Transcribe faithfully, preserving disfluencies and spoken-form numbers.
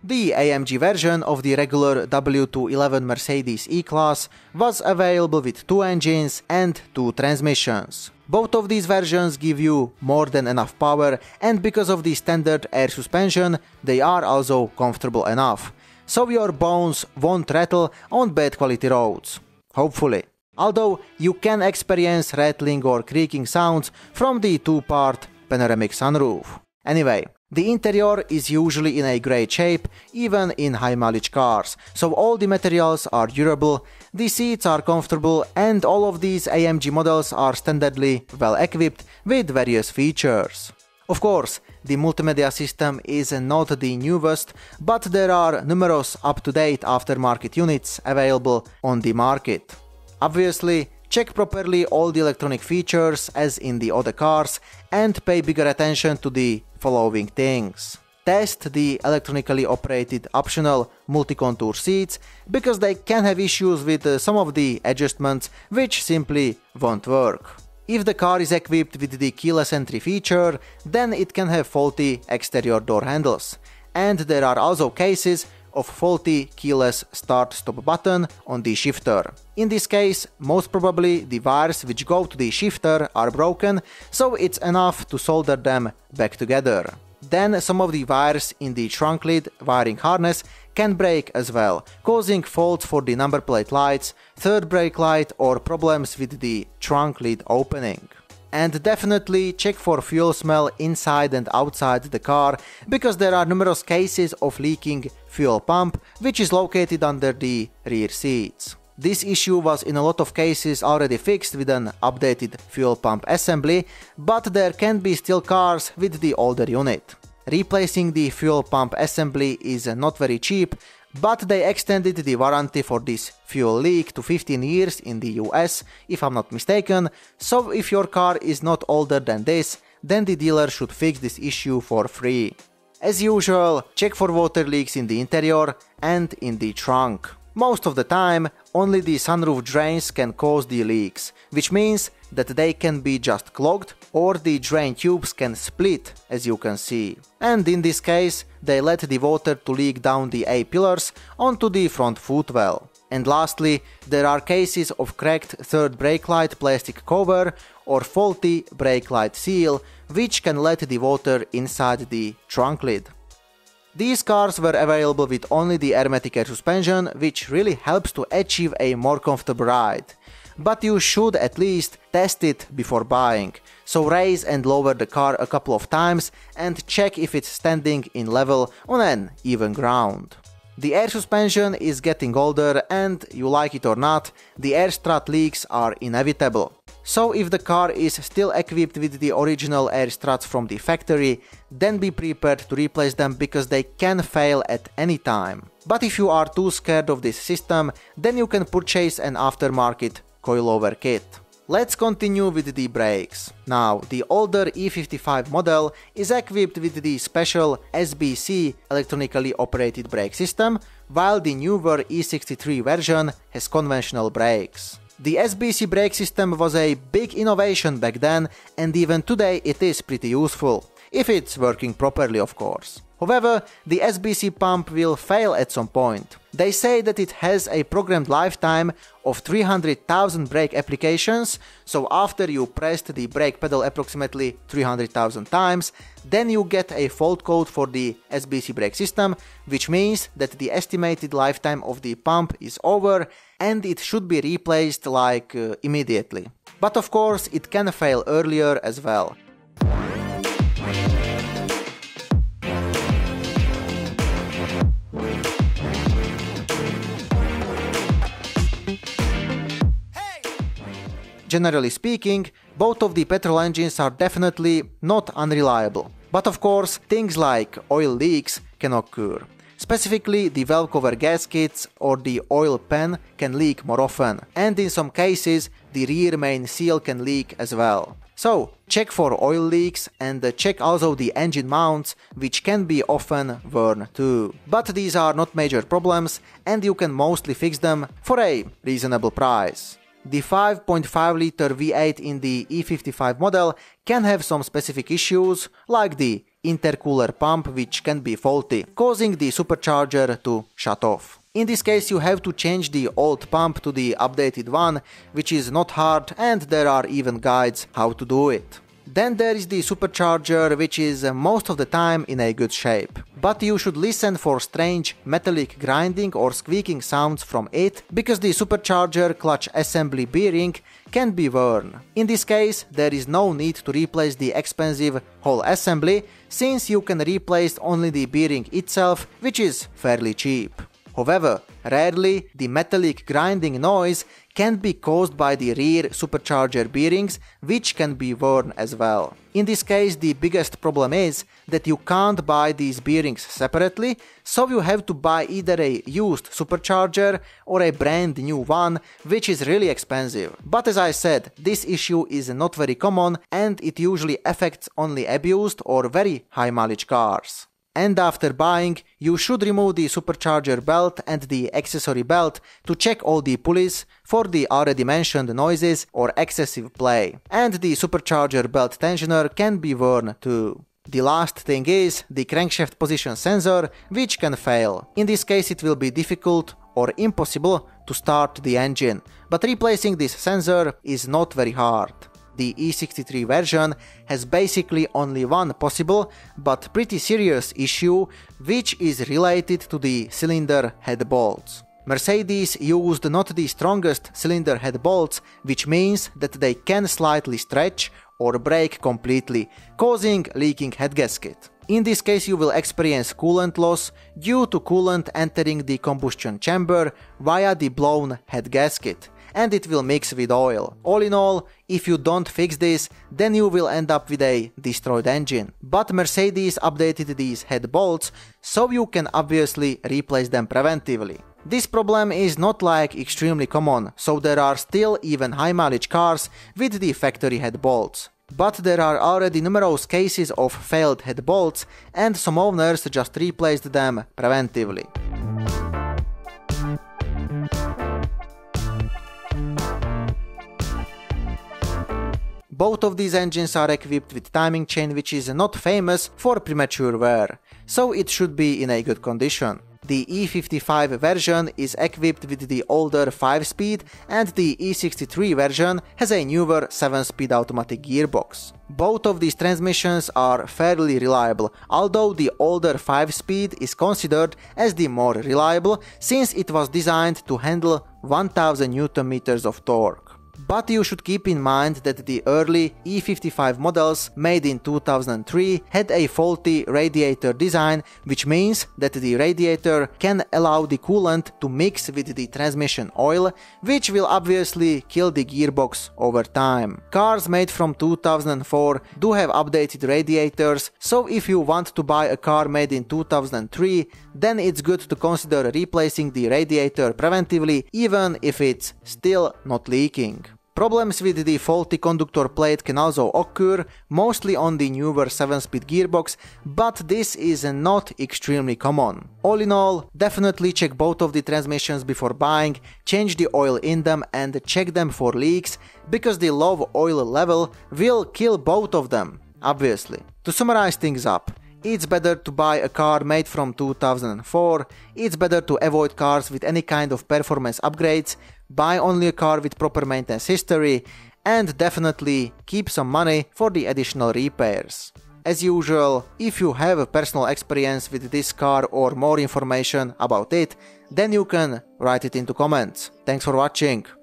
The A M G version of the regular W two eleven Mercedes E-Class was available with two engines and two transmissions. Both of these versions give you more than enough power, and because of the standard air suspension, they are also comfortable enough, so your bones won't rattle on bad quality roads. Hopefully. Although you can experience rattling or creaking sounds from the two-part panoramic sunroof. Anyway, the interior is usually in a great shape, even in high-mileage cars, so all the materials are durable, the seats are comfortable, and all of these A M G models are standardly well equipped with various features. Of course, the multimedia system is not the newest, but there are numerous up-to-date aftermarket units available on the market. Obviously, check properly all the electronic features as in the other cars and pay bigger attention to the following things. Test the electronically operated optional multi-contour seats, because they can have issues with uh, some of the adjustments which simply won't work. If the car is equipped with the keyless entry feature, then it can have faulty exterior door handles. And there are also cases of faulty keyless start-stop button on the shifter. In this case, most probably the wires which go to the shifter are broken, so it's enough to solder them back together. Then some of the wires in the trunk lid wiring harness can break as well, causing faults for the number plate lights, third brake light, or problems with the trunk lid opening. And definitely check for fuel smell inside and outside the car, because there are numerous cases of leaking fuel pump which is located under the rear seats. This issue was in a lot of cases already fixed with an updated fuel pump assembly, but there can be still cars with the older unit. Replacing the fuel pump assembly is not very cheap, but they extended the warranty for this fuel leak to fifteen years in the U S, if I'm not mistaken, so if your car is not older than this, then the dealer should fix this issue for free. As usual, check for water leaks in the interior and in the trunk. Most of the time, only the sunroof drains can cause the leaks, which means that they can be just clogged or the drain tubes can split, as you can see. And in this case, they let the water to leak down the A-pillars onto the front footwell. And lastly, there are cases of cracked third brake light plastic cover or faulty brake light seal, which can let the water inside the trunk lid. These cars were available with only the aromatic air suspension, which really helps to achieve a more comfortable ride. But you should at least test it before buying, so raise and lower the car a couple of times and check if it's standing in level on an even ground. The air suspension is getting older, and, you like it or not, the air strut leaks are inevitable. So if the car is still equipped with the original air struts from the factory, then be prepared to replace them, because they can fail at any time. But if you are too scared of this system, then you can purchase an aftermarket coilover kit. Let's continue with the brakes. Now, the older E fifty-five model is equipped with the special S B C electronically operated brake system, while the newer E sixty-three version has conventional brakes. The S B C brake system was a big innovation back then, and even today it is pretty useful, if it's working properly, of course. However, the S B C pump will fail at some point. They say that it has a programmed lifetime of three hundred thousand brake applications, so after you pressed the brake pedal approximately three hundred thousand times, then you get a fault code for the S B C brake system, which means that the estimated lifetime of the pump is over and it should be replaced like uh, immediately. But of course, it can fail earlier as well. Generally speaking, both of the petrol engines are definitely not unreliable. But of course, things like oil leaks can occur. Specifically, the valve cover gaskets or the oil pan can leak more often, and in some cases, the rear main seal can leak as well. So, check for oil leaks and check also the engine mounts, which can be often worn too. But these are not major problems, and you can mostly fix them for a reasonable price. The five point five liter V eight in the E fifty-five model can have some specific issues, like the intercooler pump which can be faulty, causing the supercharger to shut off. In this case you have to change the old pump to the updated one, which is not hard and there are even guides how to do it. Then there is the supercharger, which is most of the time in a good shape. But you should listen for strange metallic grinding or squeaking sounds from it, because the supercharger clutch assembly bearing can be worn. In this case, there is no need to replace the expensive whole assembly, since you can replace only the bearing itself, which is fairly cheap. However, rarely the metallic grinding noise can be caused by the rear supercharger bearings, which can be worn as well. In this case, the biggest problem is that you can't buy these bearings separately, so you have to buy either a used supercharger or a brand new one, which is really expensive. But as I said, this issue is not very common and it usually affects only abused or very high mileage cars. And after buying, you should remove the supercharger belt and the accessory belt to check all the pulleys for the already mentioned noises or excessive play. And the supercharger belt tensioner can be worn too. The last thing is the crankshaft position sensor, which can fail. In this case it will be difficult or impossible to start the engine, but replacing this sensor is not very hard. The E sixty-three version has basically only one possible but pretty serious issue, which is related to the cylinder head bolts. Mercedes used not the strongest cylinder head bolts, which means that they can slightly stretch or break completely, causing leaking head gasket. In this case you will experience coolant loss due to coolant entering the combustion chamber via the blown head gasket, and it will mix with oil. All in all, if you don't fix this, then you will end up with a destroyed engine. But Mercedes updated these head bolts, so you can obviously replace them preventively. This problem is not like extremely common, so there are still even high mileage cars with the factory head bolts. But there are already numerous cases of failed head bolts, and some owners just replaced them preventively. Both of these engines are equipped with timing chain, which is not famous for premature wear, so it should be in a good condition. The E fifty-five version is equipped with the older five speed and the E sixty-three version has a newer seven speed automatic gearbox. Both of these transmissions are fairly reliable, although the older five speed is considered as the more reliable since it was designed to handle one thousand newton meters of torque. But you should keep in mind that the early E fifty-five models made in two thousand three had a faulty radiator design, which means that the radiator can allow the coolant to mix with the transmission oil, which will obviously kill the gearbox over time. Cars made from two thousand four do have updated radiators, so if you want to buy a car made in two thousand three, then it's good to consider replacing the radiator preventively, even if it's still not leaking. Problems with the faulty conductor plate can also occur, mostly on the newer seven speed gearbox, but this is not extremely common. All in all, definitely check both of the transmissions before buying, change the oil in them and check them for leaks, because the low oil level will kill both of them, obviously. To summarize things up, it's better to buy a car made from two thousand four, it's better to avoid cars with any kind of performance upgrades, buy only a car with proper maintenance history, and definitely keep some money for the additional repairs. As usual, if you have a personal experience with this car or more information about it, then you can write it into comments. Thanks for watching.